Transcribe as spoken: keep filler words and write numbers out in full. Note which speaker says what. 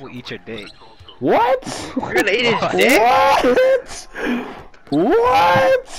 Speaker 1: We'll eat your dick.
Speaker 2: What?
Speaker 3: You're gonna eat his dick?
Speaker 2: What? What?